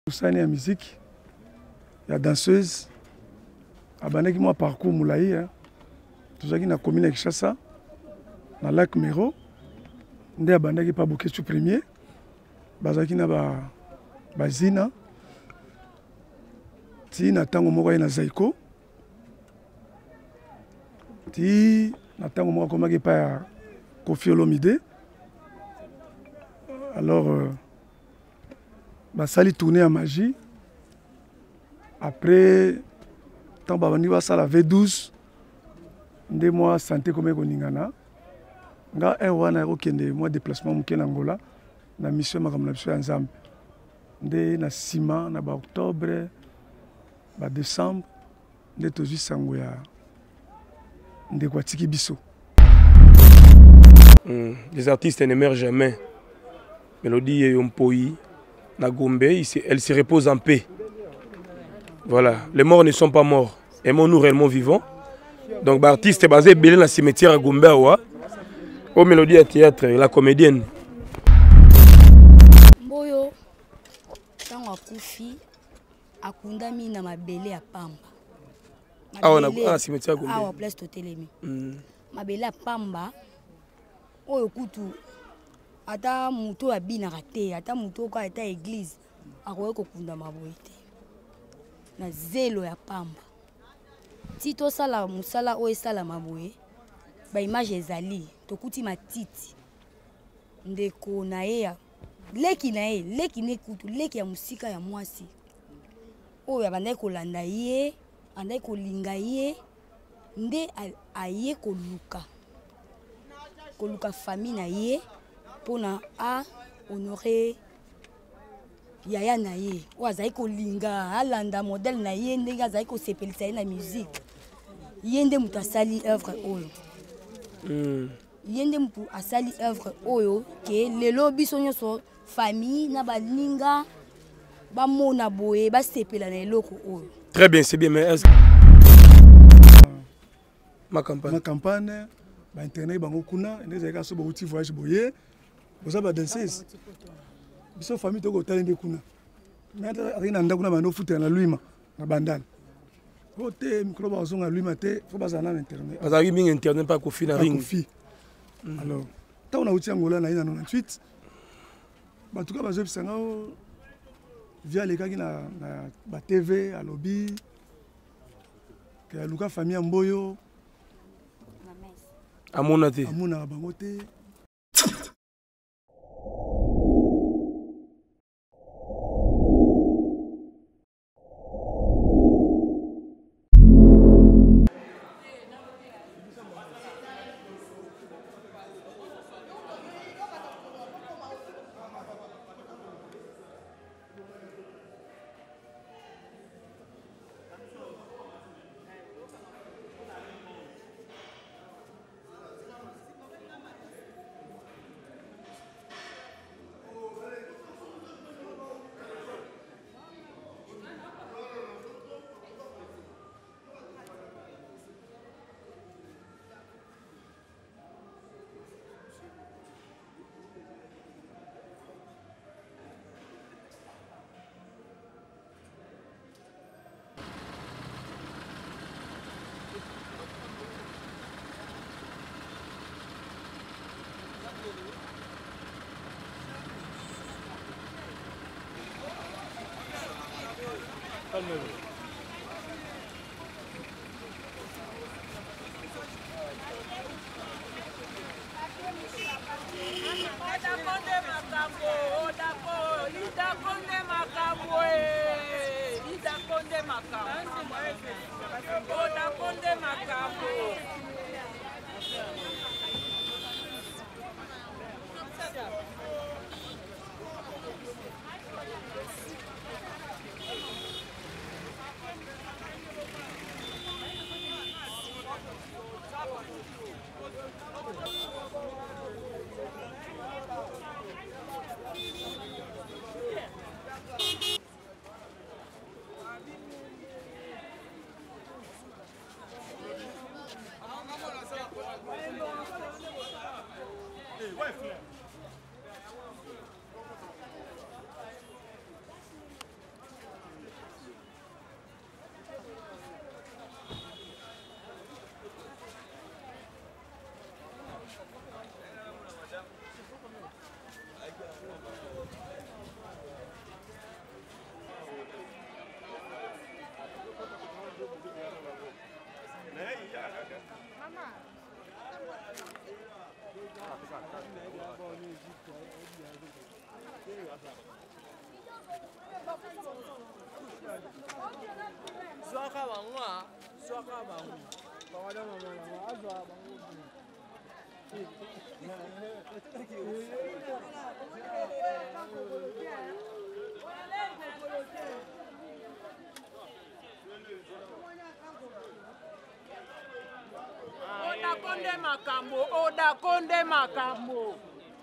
Scène ya musique, ya danseuse, abandaki moi parcours moulaï, hein. Tout qui na commune avec Chassa, na lac Méro, ndé abandaki pas bouquet sur premier, bazaki na ba zina, ti na tango moko na Zaiko, ti na tango moko komaki pa ya Kofi Olomide. Alors basali tourner à magie. Après tant babandi basala V12 ndé moi santé comme koningana nga wana okende moi déplacement muke na Angola na mission makambo na biso ya Nzambe ndé na sima na ba octobre ba décembre ndé tozwi sango ya ndé kwa tiki biso. Les artistes ne meurent jamais. Mélodie et Yompoi, na Gombe, elle se repose en paix. Voilà, les morts ne sont pas morts. Aimons-nous réellement vivants. Donc, l'artiste est basé dans le cimetière à Gombe, au Mélodie à théâtre, la comédienne. Mboyo, tant à Koufi, à Kundami, na mabele à Pamba. Ah, on a un cimetière à Gombe. Ah, on place Totelemi. Mabele à Pamba, oh, Koutou. Ata muto abina raté, ata muto ko ata église, akoye kokunda maboye te. Na zelo ya Pamba. Ti to sala musala o esala maboye, ba image ezali, tokuti matiti. Ndeko na ye, leki na ye, leki ne kutu, leki ya musika ya mwasi. Oyo abandai kolanda ye, andai kolinga ye, nde aye koluka. Koluka famille na ye. Pona a honorer yaya na ye o azali kolinga alanda modèle na ye ndenge azali kosepelisa ye na musique ye nde mutu asali œuvre oyo ye nde mutu asali œuvre oyo ke lelo biso nyonso famille na balinga bamona boye basepela na eloko oyo. Très bien, c'est bien, mais est-ce ma campagne ba internet bango kuna ndeze ka so ba uti voyage boye. Vous avez dansé. Biso famille toko talende kuna. Nata rina ndakuna bando futa na luima na bandana. Ote micro ba zonga luima te faut bazana na internet. Bazaki mingi internet pas Kofi na ring. Alors, tant on a uti Angola na 98. Ba tuka bazo bisanga via les kaki na ba TV à lobby. Que luka famille Mboyo. Amona te. Amona bango te. Oda konde makambo.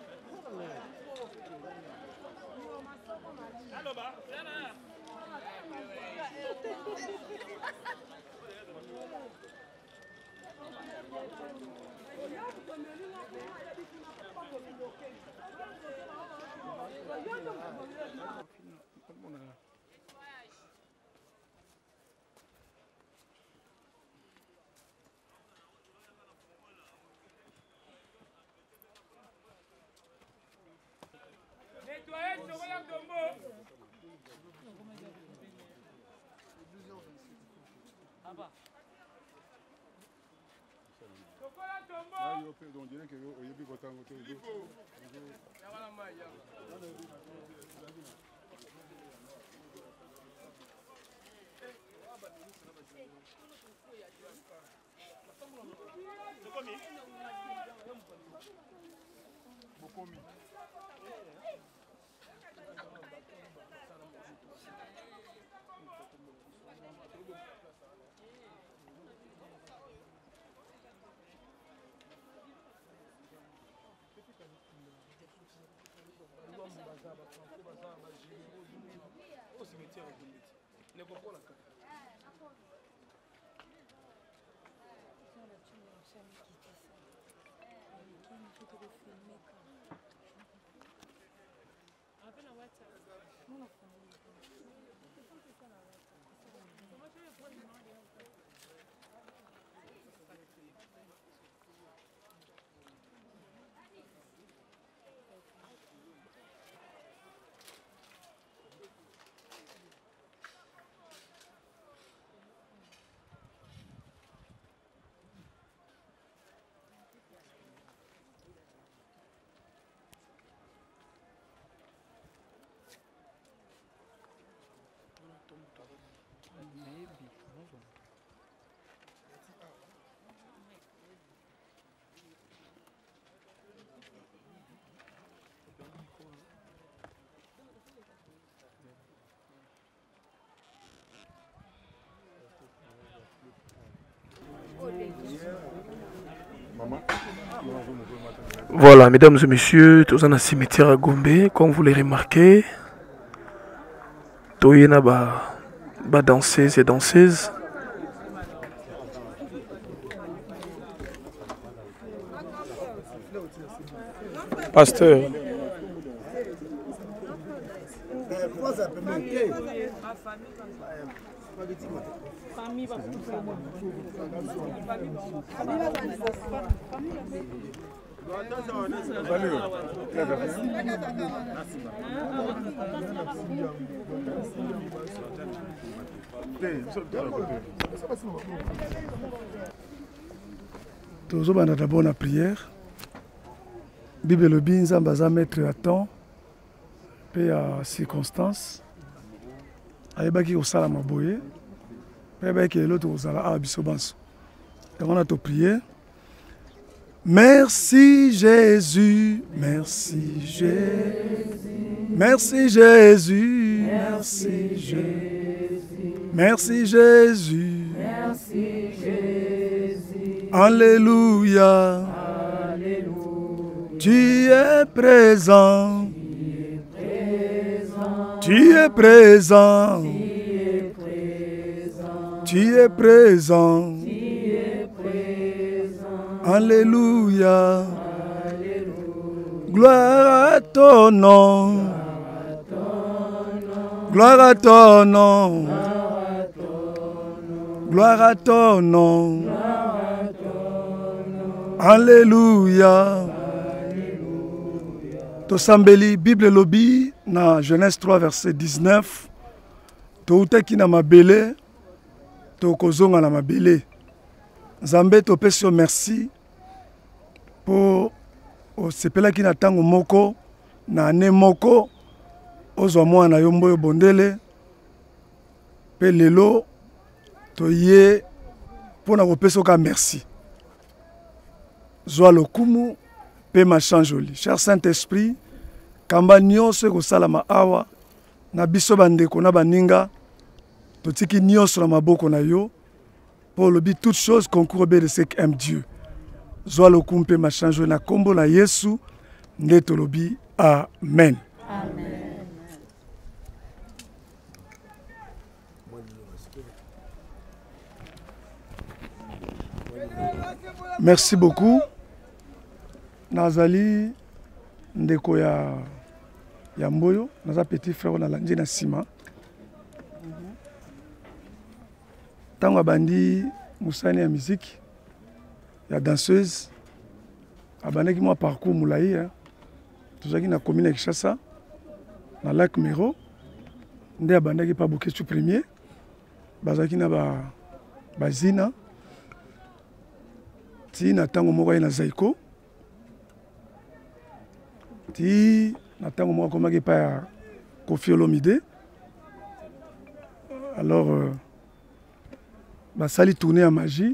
Voilà, mesdames et messieurs, tous en cimetière à Gombe, comme vous l'avez remarqué, tout y a ba danseuses et danseuses. Pasteur. Toujours d'abord la prière. Bible le binza baza mettre à temps et à circonstance. Ayebaki au salama boye. Ayebaki l'autre au sala abisobanso. Et on a tout prié. Merci Jésus, merci Jésus, merci Jésus, merci Jésus, merci Jésus, merci Jésus, Alléluia, Alléluia, tu es présent, tu es présent, tu es présent. Alléluia. Gloire à ton nom. Gloire à ton nom. Gloire à ton nom. Alléluia. Tosambeli Bible lobi na Genèse 3 verset 19. Toutaki na mabele. Tokozonga na mabele. Nzambe topesi yo merci. Pour sepela ki na tango moko na ane moko ozwa mwana yo mboyo bondele pe lelo toye pour na kopesa ka merci. Zwa lokumu pe machin joli. Cher Saint-Esprit, kamba nyonso ko salama awa na biso bandeko na baninga totiki nyonso na maboko na yo pour le but toute chose concourt de ce qu'aime Dieu. Zwa lokumu pe machin joli na kombo na Yesu nde tolobi amen. Amen. Merci beaucoup. Nazali ndeko ya Mboyo, naza petit frère na landi na sima. Tango bandi musani ya musique ya danseuse abaneki moi parcours moulayi hein. Tozaki na commune ya Kinshasa na Lac Mero nde abandaki pa Boketu premier bazaki na bazina ti na tango moko na Zaiko ti na tango moko komaki pa ya Koffi Olomide. Alors basali tourner à magie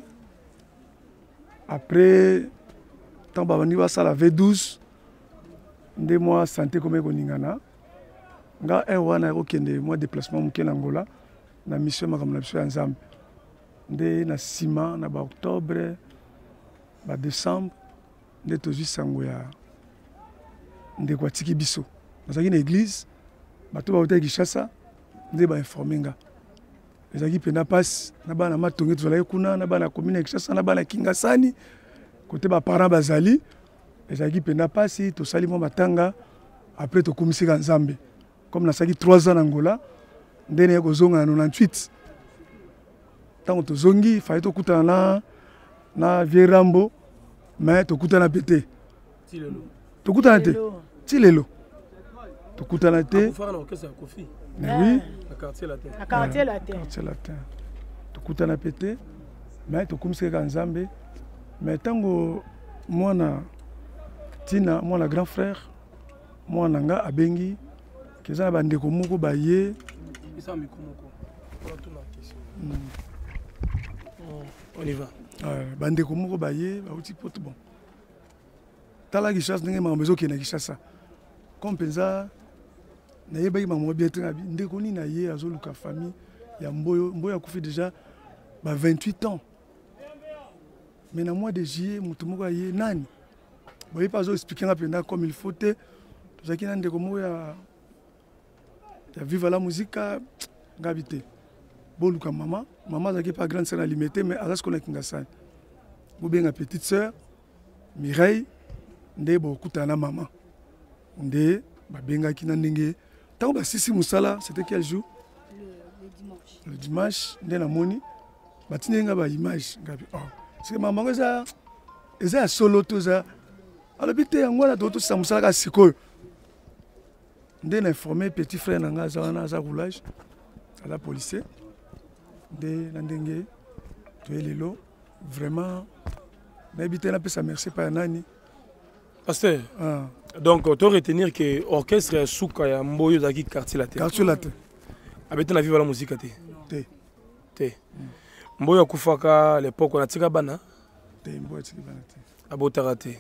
après tant babandi basala V12 nde moi santé comme koningana nga ewana okende moi déplacement muke na Angola na mission makambo na biso ya Nzambe nde na sima na ba octobre ba décembre nde tozwi sango ya nde kwa tiki biso bazaki na église bato ba hôtel Kinshasa nde ba informer nga ezaki pena passe na bana matonge tozalaki kuna na bana commune ya Kinshasa na bana Kingasani côté ba parents bazali ezaki pena passe tosali mo matanga après tokomisika Nzambe comme nasaki 3 ans na Angola nde ne kozonga na 98 tango tozongi faye tokutana na Vieux Rambo mais tokutana pété tokutana te ti lelo tokutana te oui na quartier latin na quartier latin tokutana pété mais tokomisika Nzambe mais tango mwana tina mwana grand frère mwana nga abengi keza na bandeko moko baye on y va bandeko moko baye bauti poto bon tala Kinshasa ndenge makambo ezokende na Kinshasa comme mpenza nayebaki makambo bien te na ndeko nini na ye azoluka famille ya Mboyo akufi déjà ba 28 ans mais na mois de juillet moto moko aye nani boye pas expliquer nga penda comme il faut te tozaki na ndeko moko ya vive la musique ngabité boluka maman azaki pas grande sœur alimentée mais azas kona Kingasani bobenga petite sœur Mireille nde bokutana maman nde babengaki na ndenge tango basisi musala c'était quel jour le dimanche nde na moni batinenga ba image ngabi oh c'est maman eza solo toza alobi te yango na toto sa musala ka sikoyo nde na informé petit frère na nga aza wana aza roulage aza policier nde na ndenge toye lelo vraiment nayebi te napesa merci pa ya nani pasteur donc to retenir que orchestre ya suka ya Mboyo ezalaki quartier latin abete na vive la musique te Mboyo akufaka l'époque na tika bana te Mboyo tika bana te abotaka te.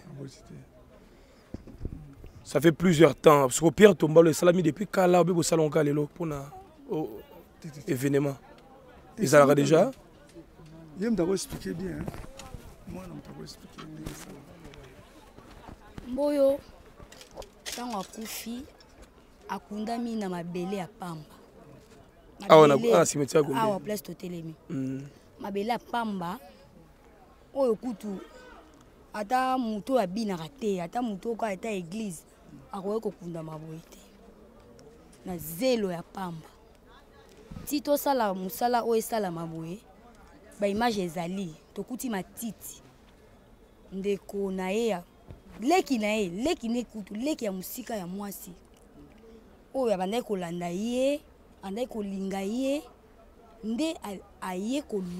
Ça fait plusieurs temps parce que Pierre Tombalo est salami depuis Kala au salon Kalelo pour un événement. Et ça l'a déjà. Je vais expliquer bien. Moi, je vais expliquer bien. Mboyo, quand on a coufi, a condamné na mabele à Pamba. Ah, on a cimetière Gombe. Ah, on place Totelemi. Mabele à Pamba. Oh, écoute, ata muto abina raté, ata muto ko ata église. Akoye kokunda maboye te na zelo ya Pamba ti tosala musala oyo esala maboye ba image ezali tokuti matiti ndeko na ye leki nekutu leki ya musika ya mwasi oyo abandaki kolanda ye andaki kolinga ye nde aye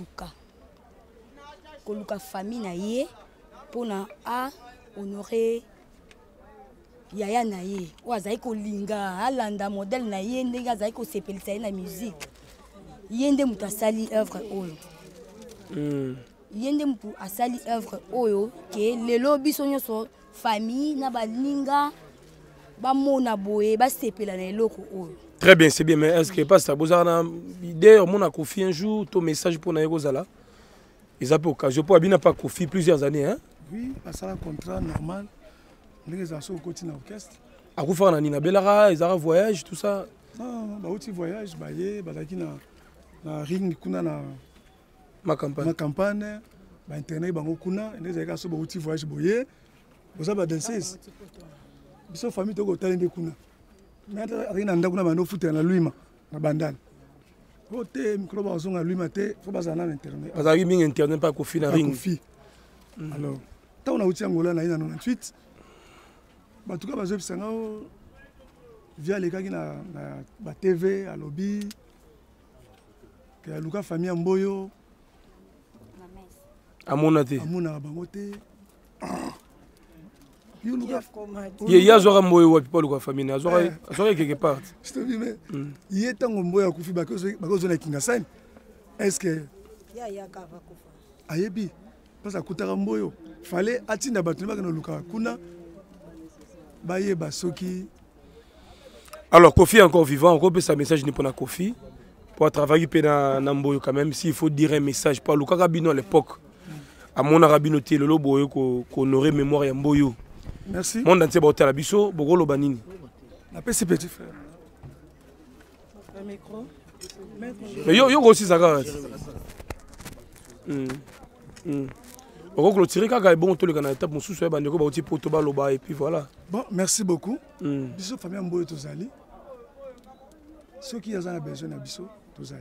koluka famille na ye mpona a honorer yaya na ye o azali kolinga alanda modèle na ye ndenge azali kosepelisa ye na musique ye nde moto asali œuvre oyo yende mtu asali œuvre oyo ke lelo biso nyonso famille na balinga bamona boye basepela na eloko oyo. Très bien, c'est bien, mais est-ce que pas ça vous avez une idée on a confié un jour ton message pour naïgo zala. Ils ont pas occasion pour abina pas confié plusieurs années hein. Oui, parce que un contrat normal. Les assos continuent l'orchestre. À quoi faire na Belara, ils ont voyage tout ça. Non, bah aussi voyage, bah yé, bah qui na ring kuna na ma campagne. Ma campagne, bah internet bah kuna, les assos bah aussi voyage boyé. Vous avez danser. Biso famille toko talende kuna. Mais rien anda kuna bano futer na luima na bandana. Côté micro ba zonga luima te, faut pas aller na internet. Parce que bien internet pas confié na ring. Alors, tant on a outil Angola na 98. Bah tout cas bazo bisanga via les gars qui na ba TV à lobby que Luka famille Mboyo amona te bango te yo Luka ya zora Mboyo wa people Luka famille na zora quelque part je te dis mais il est tango Mboyo akufi bakozo na kinga sign est-ce que ya kava kufa ayebi parce que kutaka Mboyo fallait atinda batu ba kana Luka kuna baye basoki. Alors Kofi est encore vivant, on peut sa message ni pour Kofi pour travailler dans Namboyo quand même s'il faut dire un message pour Luka Rabino à l'époque. À mon Rabino té le boyo qu'on aurait mémoire ya Mboyo. Merci. Mon entier ba hôtel biso bogolo banini. La PC petit frère. Le micro. Mais yo aussi ça garde. Bon, et puis voilà. Bon, merci beaucoup. Biso famille Mboyo tozali. Ceux qui ont besoin de biso tozali.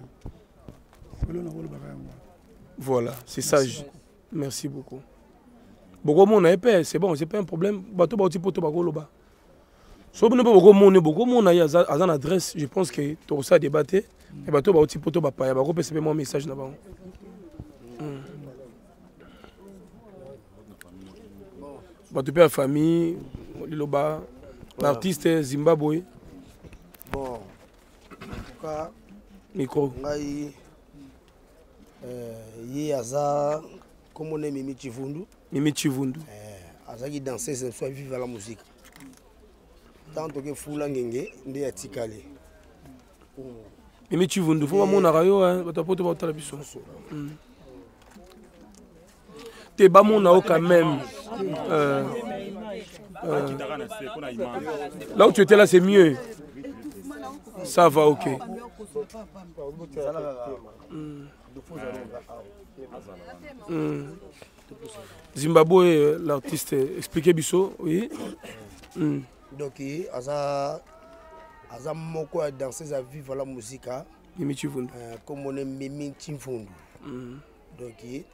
Voilà, c'est sage. Merci beaucoup. Beaucoup mon épais, c'est bon, c'est pas un problème. Bato ba poto ba goloba. So bon beaucoup mon a une adresse, je pense que tout ça débattre et bato ba poto ba pa ya ba ko pese mon message na ba. Bato père famille Liloba, l'artiste Zimbabwe. Bon, en tout cas, micro. Aza, comme on est Mimi Chivundu. Mimi Chivundu. Aza qui dansait, c'est soit vivre la musique. Tant que Fula Ngenge, ndi atikale. Mimi Chivundu, faut mon arayo, hein, bato poto ba tala biso. T'es bas mon nao quand même. Là où tu étais là, c'est mieux. Ça va, ok. Zimbabwe, l'artiste, expliquez Bisso, oui. Donc, Aza Moko a dansé à vivre la musique. Mimi Chivundu. Comme on est Mimi Chivundu. Donc,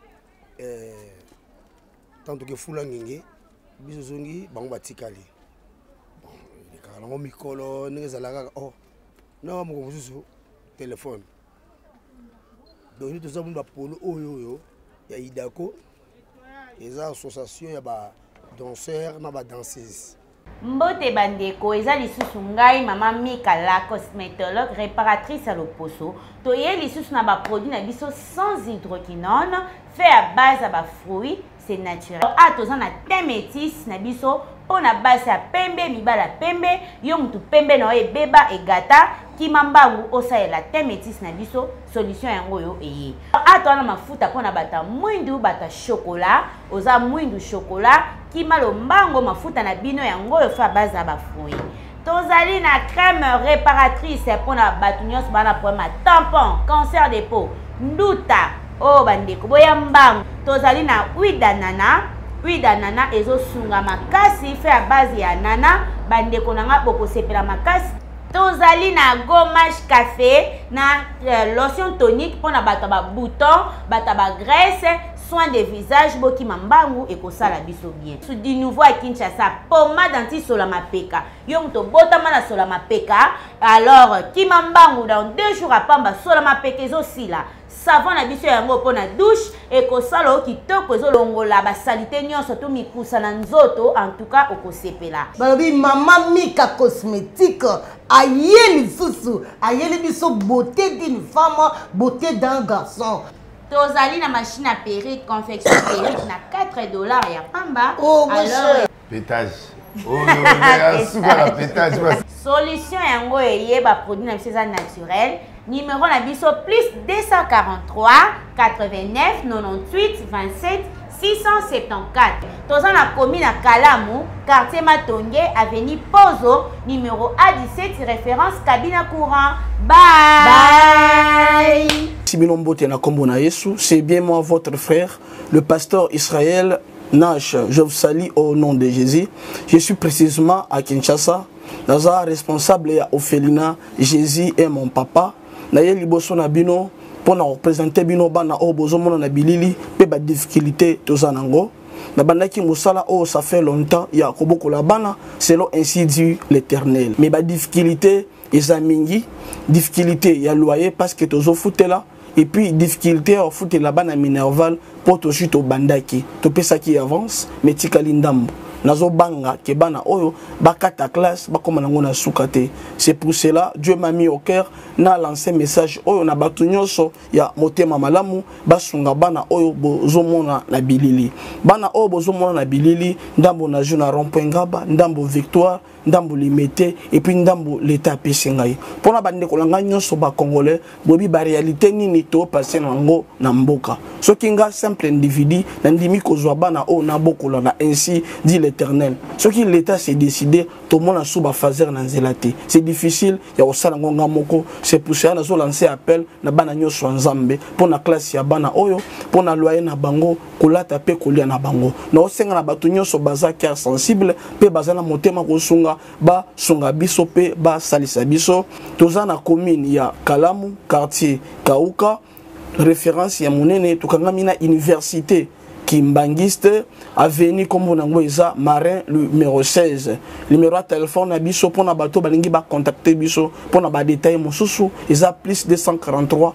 tant que Fula Ngenge, Bisozongi, Bango Batikali. Bon, les gens mikolo, les gens oh, non, mon téléphone. Donc nous avons un polo, il y a Idako, il y a association, il y a danseurs, il y a danseuses. Mbote bandeko eza lisusu ngai mama Mika la cosmétologue réparatrice à l'Oposo. Toye lisusu na ba produit na biso sans hydroquinone fait à base à ba fruits, c'est naturel. Atoza na thé métis na biso po na base ya pembe mibala pembe yo mutu pembe na ebeba egata kimambangu osaela thé métis na biso solution yango yo eye. Ato na mafuta po na bata mwindu bata chocolat, oza mwindu chocolat kimalo mbango mafuta na bino yango yo fa base ya ba fruits. Tozali na crème réparatrice pour na batu nyonso bana problème tampon, cancer des peaux, nduta, oh bandeko boya mbango. Tozali na huile d'ananas ezo sunga makasi fait à base ya nana bandeko nanga boko sepela makasi. Tozali na gommage café na lotion tonique pour na bata ba bouton, bata ba graisse, soin de visage boki mambangu et kosala biso bien. Sous du nouveau à Kinshasa, pommade anti solama peka. Yong to botama na solama peka. Alors kimambangu dans 2 jours à pamba solama peka zo sila. Savon na biso yango pona douche et kosala o kitoko zo longola ba salite nyonso to mikusa na nzoto en tout cas okosepela. Balobi mama Mika cosmétique ayeli susu ayeli biso beauté d'une femme, beauté d'un garçon. tozali na machine à perruque, confection perruque na $4 ya pamba. Oh, mon cher. Pétage. Oh, non, la pétage. Solution yango yeba produit na biso naturel. Numéro na biso plus 243 89 98 27 674. Toza na commune à Kalamu, quartier Matonge, avenue Pozo, numéro A17, référence cabine courant. Bye. C'est bien moi, votre frère, le pasteur Israël Nash. Je vous salue au nom de Jésus. Je suis précisément à Kinshasa. Naza responsable ya Ophelina. Jésus est mon papa. Naye liboso na bino pour représenter bino bana o bozomona na bilili pe ba difficulté tozanango. Na bandaki musala o ça fait longtemps ya koboko la bana selon ainsi dit l'Éternel. Mais ba difficulté ezamingi, difficulté ya loyer parce que tozo foutela et puis difficulté au foot la bana minerval pour to chute au bandaki. To pesa qui avance mais tikali ndambo. Nazo banga ke bana oyo bakata classe bakoma nango na sukate. C'est pour cela Dieu m'a mis au cœur na lancé message oyo na batu nyonso ya motema malamu basunga bana oyo bozomona na bilili. Bana oyo bozomona na bilili ndambo na juna rond-point Ngaba, ndambo Victoire, ndambo Limité et puis ndambo l'état pesengai. Pona bande kolanga nyonso ba congolais bobi ba réalité nini to passer nango na mboka. Soki nga simple individu na ndimi kozwa bana oyo na bokola na ainsi dit l'Éternel. Ce qui l'État s'est décidé, tout le monde a sous fazer na zelate. C'est difficile, il y a aussi la ngonga moko. C'est pour ça que nous lancé appel na bana nyoso nzambe pour na classe ya bana oyo, pour na loyer na bango, kolata pe kolia na bango. Na osenga na batu nyoso baza cœur sensible, pe baza na motema kosunga ba sunga biso pe ba salisa biso. Toza na commune ya Kalamu, quartier Kauka, référence ya monene tukangami na université Kimbangiste, avenue comme on a Marin numéro 16. Numéro de téléphone à biso pour na bateau balingi ba contacter biso pour na ba détail mosusu isa plus 243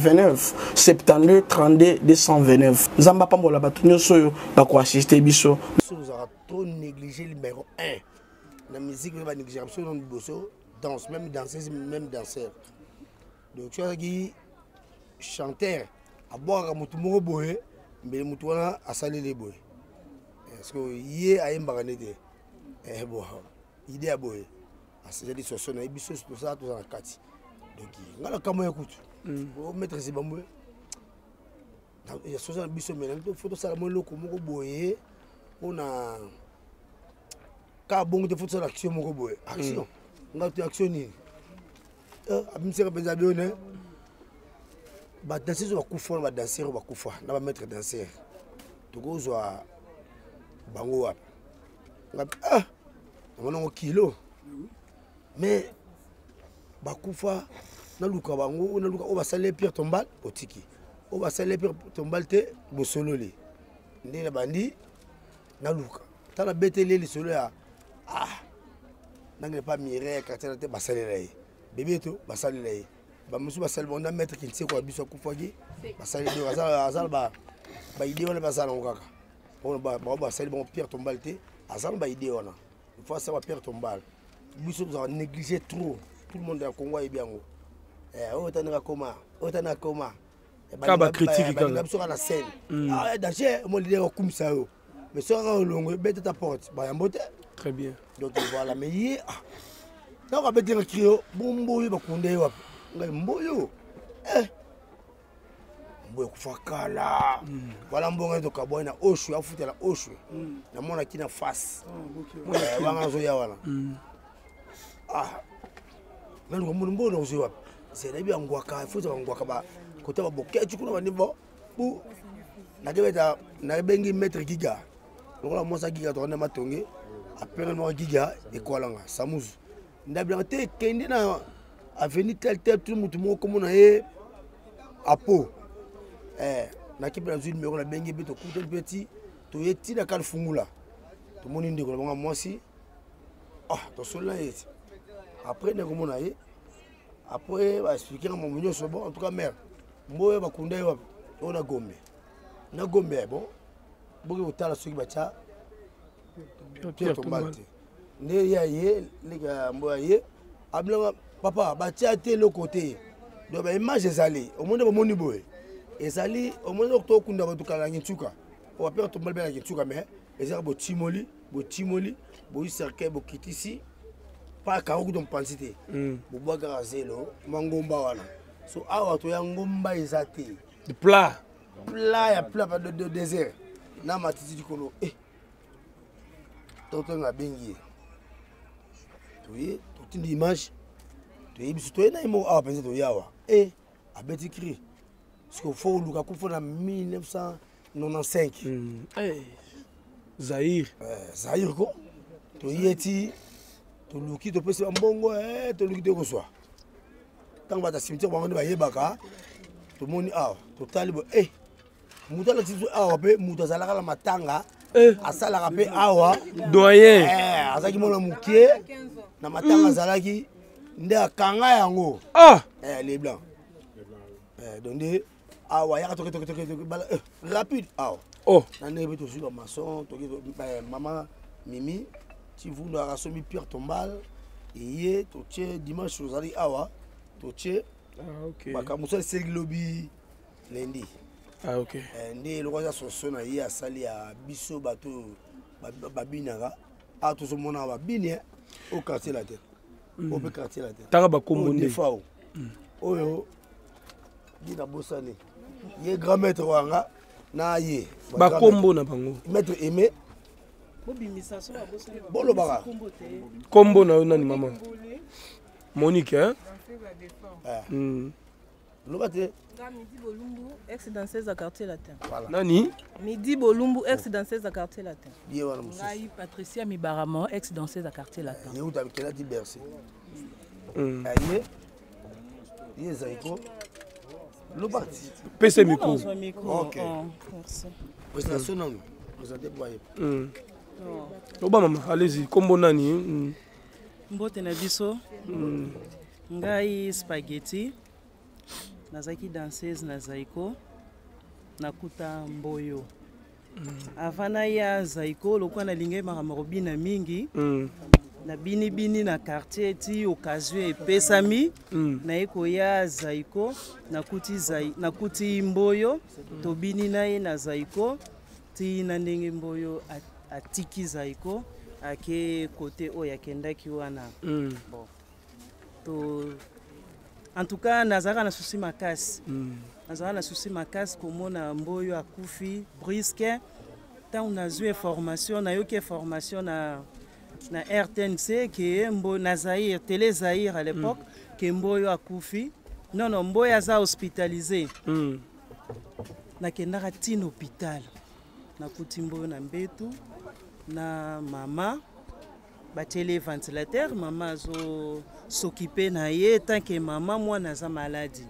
89 72 32 229. Zamba pambola bato nyoso ba ko assister biso. Nous avons trop négligé le numéro 1. La musique va négliger absolument le bosso, danse même danseuse même danseur. Donc tu as dit chanteur à boire à mutumo boé. Mais mutu wana asali le boy parce que yé a mbaganete bon idée a boy asali soso na biso tout ça tout en kati donc ngala kamo écoute au maître Zibambwe ya soso na biso mais na photo sala mo loko moko boy on a ka bongo de photo sala action moko boy action ngatu action ni abimseka penza bione ba danseurs ba kufa ba danseurs ba kufa na ba maître danseur tokozwa bango wapi ngona kilo mais ba kufa na luka bango na luka o ba salé Pierre Tombal otiki o ba salé Pierre Tombal te bosolole ndina bandi na luka tala betele li solo ya nangé pas miré quartier te ba salé lay bébé to ba salé lay ba musu basal bonda maître qui sait quoi biso kufagi basal de azal ba idée on ba sala ngaka on ba basal bon Pierre Tombal te azal ba idée on il faut savoir Pierre Tombal biso nous avons négligé trop tout le monde à Congo et bien otana koma kaba critique quand sur la scène danger mon leader comme ça mais sur un long bête ta porte ba yambote très bien donc voilà mais hier na ba bête krio bombo ba kunde wapi mboyo mboyo kufakala wala mbonga to kaboy na oshu afutela oshu na mona kina face banga zo ya wala nani ko mun mbono zo wapi c'est la bi angwaka futa angwaka ba kota ba boketu kuna ba niveau bu na kebeta na bengi maître giga lokola mosa giga to na matonge après mo giga e kolanga samuzu ndabla te kende na avenue tel tout le monde comme on a à peau na ki brazil numéro na bengi beto kuto petit to yeti na kal fungula to moni ndiko na moi si to sola yeti après na comme on a après va expliquer mon mignon so bon en tout cas mère mboye ba kunda yo on a gombe na gombe bon boki utala soki bacha Pierre Tombal ne ya ye les gars mboye abla papa batia te le côté donc ba image ezali au monde ba moni boye ezali au moins to kunda ba to kala ntuka on va perdre tomber bien ntuka mais ezali bo timoli bo cercle bo kitisi pas ka ko don pensité bo bois gazelo mangomba wana so awa to ya ngomba ezate de plat ya plat de désert na matiti dikolo toto nga bengi oui toute une image to yebiso to na imo awa penza to yawa abeti cri parce que faut luka ko na 1995 Zaïre ko to yeti to luki to pesi mbongo to luki to koswa tant ba ta cimetière bango ba yebaka to moni awa to talibo muta la tizo awa pe muta zalaka la matanga asalaka pe awa doyen azaki mona mukie na matanga zalaki nde akanga yango les blancs donc awa ya toke rapide awa na nebe to sur maçon to maman Mimi ti vunda rasomi pierre tombal et to tche dimanche ozali awa to tche bakamusa seli lobi lundi nde le roi soso na ye asali ya biso bato babinaka tozomona babini au quartier la terre au quartier la terre tanga bakombo nde fao oyo dina bosani ye grand maître wanga na ye bakombo na bango maître aimé bolo baka kombo na nani maman Monique Lobate Midi Bolumbu, ex-danseuse à quartier latin. Nani Midi Bolumbu, ex-danseuse à quartier latin. Ngai Patricia Mibaramo, ex-danseuse à quartier latin. Yé où t'as quel dit Bercy. Yé Zaïko. Lobate. PC micro. Ok. Merci. Présentation non. Présentez pour aller. Loba maman, allez-y. Kombo nani Mbote na biso. Ngai spaghetti. Nazaki danseuse na Zaïko nakuta mboyo avana ya Zaïko lokwa na lingai makamorobi na mingi na bini na quartier ti occasion epesami na eko ya Zaïko nakuti mboyo to bini na ye na Zaïko ti na ndenge mboyo atiki Zaïko ake kote oya kendaki wana bon to en tout cas nazara na souci makasi nazara na souci makasi komona mboyo akufi brisque tant nazwi information na yoke formation na RTNC que mbo na Zaïre télé Zaïre à l'époque que mboyo akufi non mboyo aza hospitalisé na kendaka tin hôpital na kuti mboyo na mbetu na mama batele ventilateur mama zo s'occuper na ye tant que maman moi naza maladie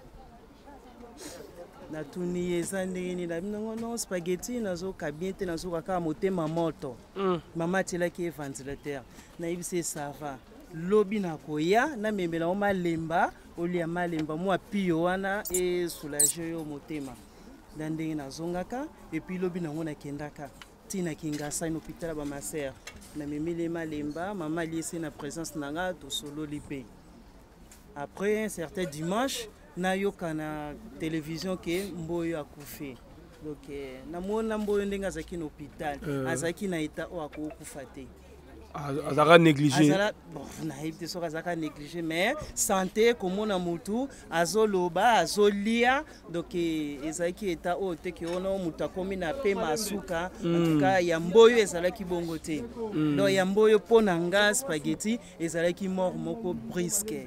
na tuni ezandeni na binongo no spaghetti nazo kabien nazo kaka motema moto mama tela ki ventilateur na ibise ça va lobi na koya na memela o malemba olia malemba moi pio wana et soulager yo motema ndenge nazongaka et puis lobi nango na kendaka tina kingasa ino hôpital ba ma sœur na memele malemba mama liese na présence nanga to solo lipe après un certain dimanche na yoka na télévision ke mboyo akufi donc na mona mboyo ndenga azaki na hôpital azaki na état o akufa te azaka négligé bon na hibte so azaka négligé mais santé komona mutu azoloba azolia donc ezaki état o te ke ona mutu akomi na pe masuka en tout cas ya mboyo ezalaki bongo te donc ya mboyo pona nga spaghetti ezalaki mort moko brisque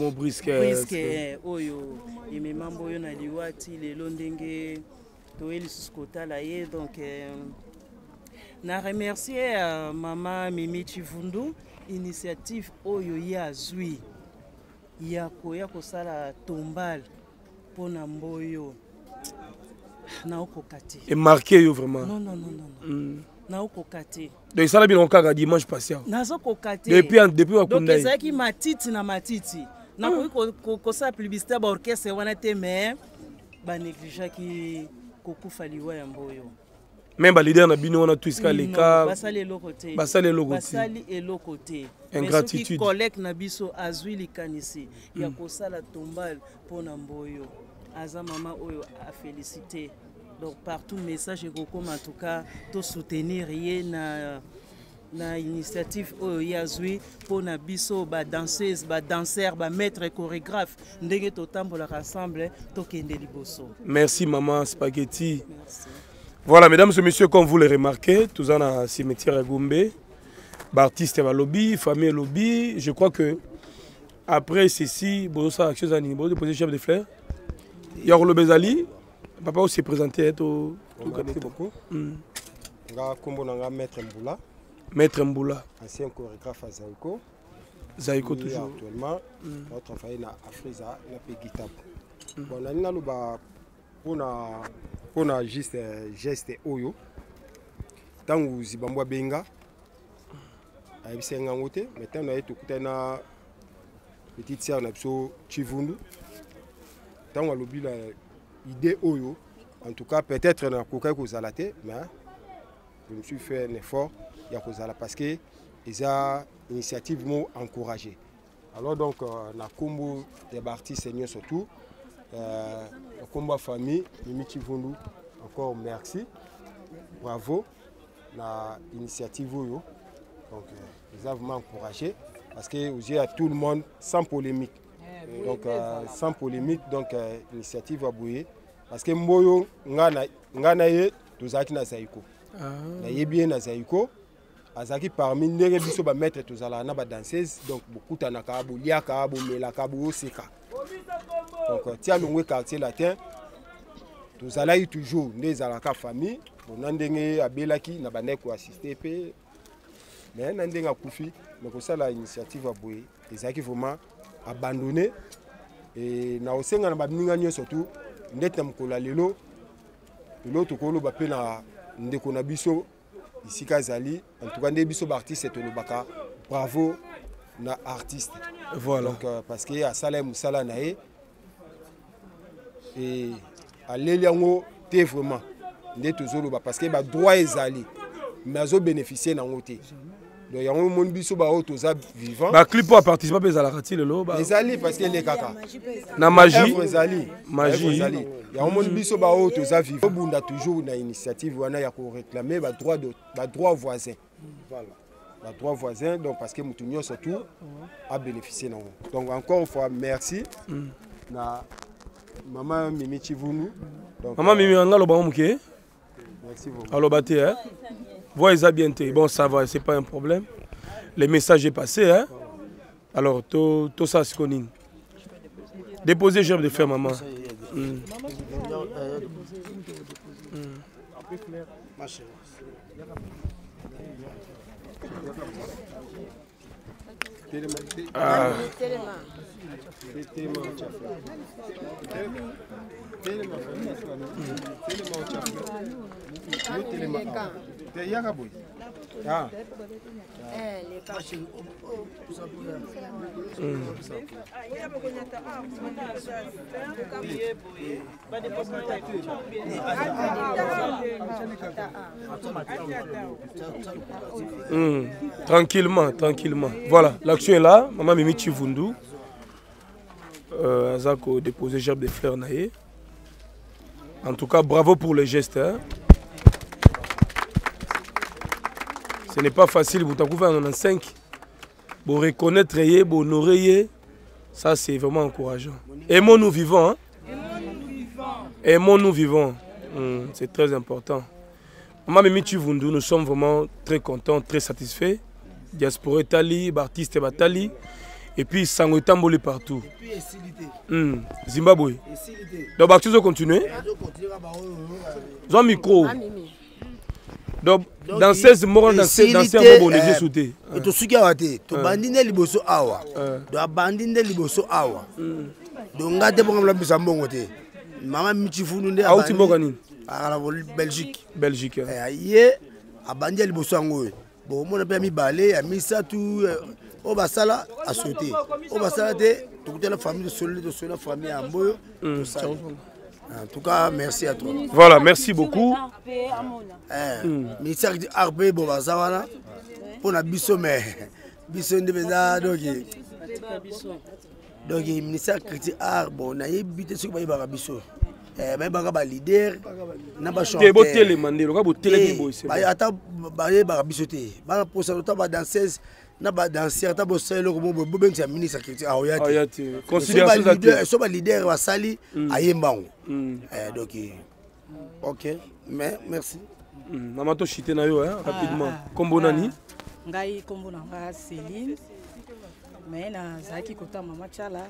oyo emema mboyo na liwati lelo ndenge toyeli suskotala ye donc na remercier mama Mimi Chivundu initiative oyo ya zui ya koya kosala tombal pona mboyo na okokati et marqué yo vraiment non na okokati donc ça la bien encore dimanche passé nazo kokati depuis wakunda donc ezaki matiti na matiti na kosa publicité ba orchestre wana te mais ba négligeaki kokufa liwa ya mboyo même ba leader na bino wana twiska leka basali eloko te ingratitude collègue na biso azwi likanisi ya kosala tombal pona mboyo aza maman oyo a félicité. Donc partout message comme en tout cas to soutenir yé na initiative oyo yazui pour na biso ba danseuse ba danseur ba maître chorégraphe ndenge to tambola ensemble to kende liboso. Merci maman Spaghetti. Merci. Voilà mesdames et messieurs, comme vous le remarquez, tous en a cimetière à Gombe, artiste va lobby, famille lobby. Je crois que après ceci, bosa action ani bo déposer chef de fleurs. Yaro Bezali, papa aussi présenté tout. Merci beaucoup. Nga kombo nga maître Mboula. Maître Mboula, ancien chorégraphe à Zaïko. Zaïko toujours. Actuellement, on travaille na Afriza na Pegitap. Bon, on a luba pour na juste geste oyo. Tangu zibambwa benga. Ayibise ngote, maintenant na yetu kutana petite sœur na biso Chivundu. Tangu lobi la idée oyo. En tout cas, peut-être na kokai ko zalate, mais je me suis fait un effort. Parce que les initiatives m'ont encouragé. Alors donc, la combo des artistes seigneurs surtout, la combo famille, Mimiti Vundu, encore merci, bravo, l'initiative. Donc, ils ont vraiment encouragé parce que vous avez à tout le monde sans polémique. Donc, sans polémique, donc l'initiative a bouillé. Parce que Mboyo, Nganaye, tous à na Zaïko. Nayebi na Zaïko. Azaki parmi les biso ba mettre tous ala na ba danseuse donc beaucoup tanaka bo liaka bo melaka bo seka. Donc tia longwe quartier latin tous ala yi toujours les alaka famille bon ndenge abelaki na ba neko assister pe mais ndenga kufi mais ko ça la initiative a boye ezaki vraiment abandonné et na osenga na ba ninga nyo surtout ndeta mkola lelo to kolo ba pe na ndeko na biso ici Kazali, en tout cas, des biso artistes et le baka. Bravo, na artiste. Voilà. Donc parce qu'il y a Salem ou Salanae et à l'Eliango, t'es vraiment des toujours parce que bah droit est allé, mais ils ont bénéficié d'un côté. Donc il y a un monde biso bah autres vivant. Bah clip pour participer à la rati le lot. Les alliés parce que les caca. Na magie. Magie. Il y a un monde biso bah autres vivant. On a toujours une initiative où on a réclamé bah droit voisin. Voilà. Bah droit voisin donc parce que Moutounio surtout a bénéficié d'un. Donc encore une fois merci. Na maman Mimi Chivunu. Maman Mimi on a le bon mouké. Merci beaucoup. Alors battez hein. Voyez bien, bon ça va, c'est pas un problème. Le message est passé, hein. Alors tout ça c'est connu. Déposer chef de fer maman. Ah. Tranquillement. Voilà, l'action est là. Maman Mimi Chivundu. Azako déposé gerbe de fleurs naïe. En tout cas, bravo pour le geste. Hein. Ce n'est pas facile, vous t'avez en 5. Pour reconnaître, pour honorer, ça c'est vraiment encourageant. Aimons-nous vivants. Hein. Aimons-nous vivants. C'est très important. Maman Mimi Chivundu, nous sommes vraiment très contents, très satisfaits. Diaspora Tali, artiste Batali. Et puis Sango Tamboli partout. Zimbabwe. Donc tu vas continuer. Zon micro. Donc dans 16 mois dans 16 mois on est sauté. Et tout ce qui a été, tu bandine liboso awa. Tu bandine liboso awa. Donc ngate pour la bisa mbongote. Maman Michifunu nde a uti mbogani. À la Belgique. Belgique. Yé a bandine liboso ngo. Bon mon a mis balé, a mis ça tout au basala a sauté. Au basala toute la famille de la famille en Boyo. En tout cas, merci à toi. Voilà, merci beaucoup. Ministère de Arbe Bobazawana pour la biso mais biso ndebeza donc Donc le ministère critique art bon na yebité ce que ba biso. Mais ba leader na ba chanteur. Bo télé mandelo ka bo télé bo c'est. Ba ata ba biso té. Ba pour ta ba danseuse na ba danseur ta bo selo ko bo ben sa ministre critique ayati. Considération ça. So ba leader wa sali ayembango. Donc OK, mais merci. Maman to chité na yo rapidement. Kombo nani? Ngai kombo na nga Céline. Mais na zaki kota mama Chala.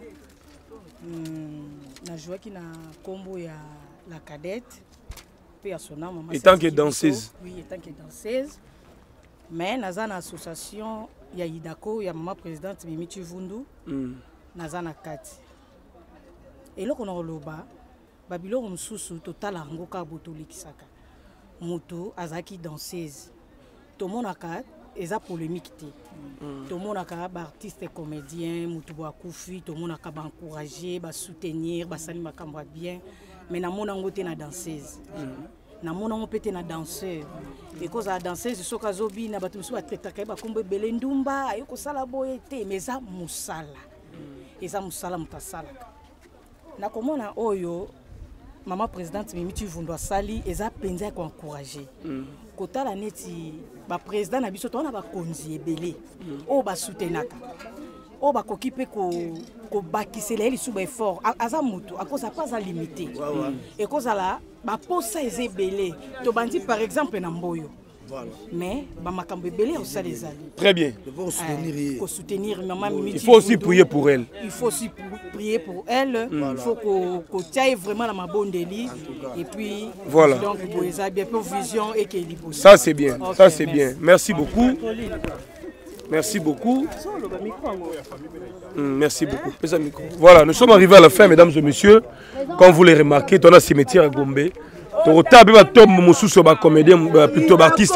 Na jouaki na kombo ya la cadette. Puis à son nom maman. Et tant que danseuse. Oui, et tant que danseuse. Mais naza na association ya Idako ya maman présidente Mimi Chivundu. Naza na kati. Et loko na loba babilo msusu totala ngo ka botolikisaka. Moto azaki danseuse. Tout le monde a eza polémique té. Tout le monde a artiste comédien, mutu ba kufi, tout le monde a encourager, ba soutenir, ba sali makambo bien. Mais na mona ngote na danseuse. Na mona ngo pété na danseur. Et cause la danseuse soka zobi na batu musu atetaka ba kombe belendumba, ayoko sala boye té, mais za musala. Eza musala mutasala. Na komona oyo maman présidente Mimi Chivundu sali eza penza ko encourager. Kota la neti ba président na biso to na ba konzi ebele. O ba soutenaka. O ba kokipe ko bakisela eli suba effort. Aza mutu akoza pas limité. Et koza la ba posa ezebele. To bandi par exemple na Mboyo. Voilà. Mais makambo ebele au sali ezali. Très bien. Pour soutenir maman Mimi. Il faut aussi prier pour elle. Il faut aussi prier pour elle. Il faut qu'on tienne vraiment la mabondeli. Et puis, voilà. Donc, bien pour vision et qu'il y ça c'est bien. Okay, ça c'est bien. Merci beaucoup. Merci beaucoup. Merci beaucoup. Voilà, nous sommes arrivés à la fin, mesdames et messieurs. Comme vous l'avez remarqué, dans le cimetière à Gombe. Plutôt artiste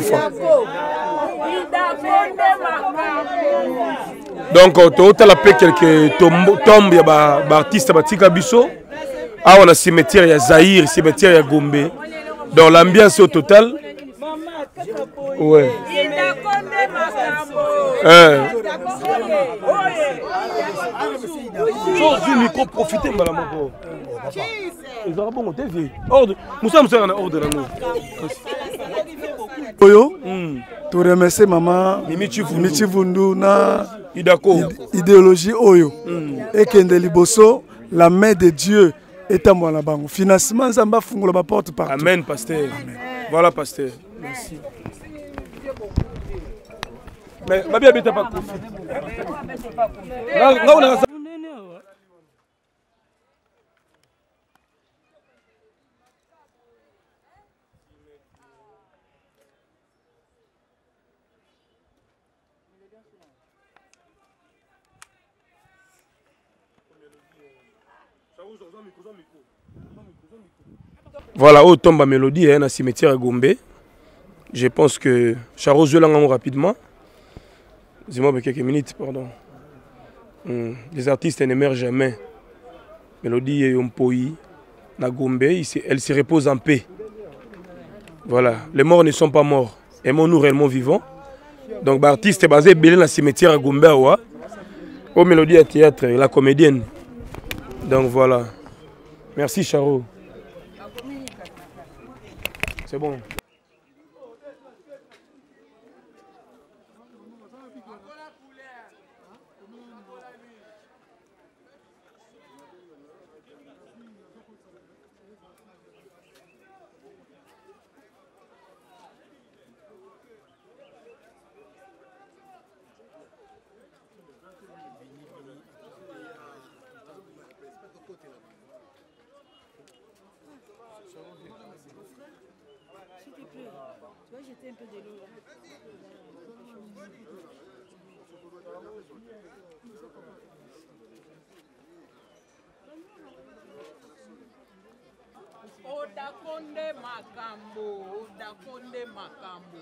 donc tu as la paix quelques tombes ya ba artiste batika biso ah on a cimetière ya Zahir cimetière ya Gombe dans l'ambiance au total ouais du micro profiter malamoko ils auront bon TV ordre nous sommes en ordre là nous Oyo tu remercie maman Mimi Chivundu na idéologie Oyo et kende liboso la main de Dieu est à moi là-bas financement Zamba fungola ba porte partout. Amen pasteur. Amen. Voilà pasteur. Merci. Mais ma bien pas profiter. Voilà, au tombe à mélodie, dans le cimetière à Gombe. Je pense que Charo Zolangamou rapidement. Dis-moi quelques minutes, pardon. Les artistes ne meurent jamais. Mélodie et Yompoï, na Gombe, elle se repose en paix. Voilà, les morts ne sont pas morts. Aimons-nous réellement vivants. Donc, l'artiste est basé dans le cimetière à Gombe. Au Mélodie à théâtre, la comédienne. Donc voilà. Merci Charo. C'est bon. Odakonde makambo, odakonde makambo.